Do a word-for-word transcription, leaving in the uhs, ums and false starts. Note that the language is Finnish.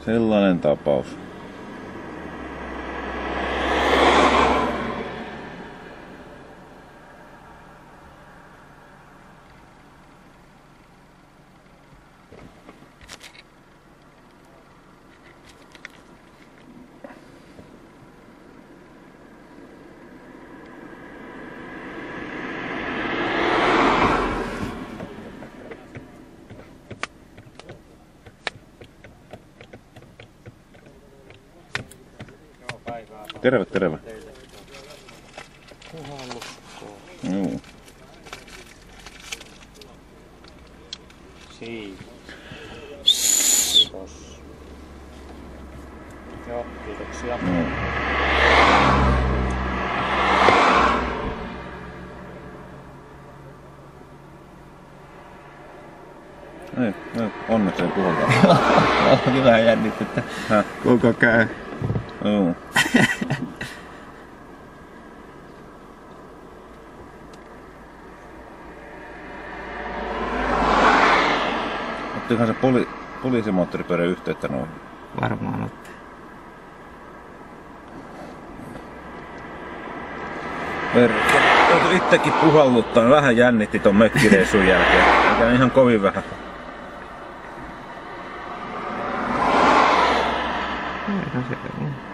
Sellainen tapaus. Terve, terve. Puhallukkoon. Juu. Siinä. Kiitos. Joo, kiitoksia. Juu. Ei, ei, onneksi ei puhuta. Onkin vähän jännitettä. Häh? Kuinka käy? Juu. Ottikohan se poli, poliisimoottoripyörä yhteyttä noihin? Varmaan otti. Verkko. Joutu itsekin puhalluttaa. Vähän jännitti ton mökkireissun jälkeen. Mikä ihan kovin vähän. Eihän se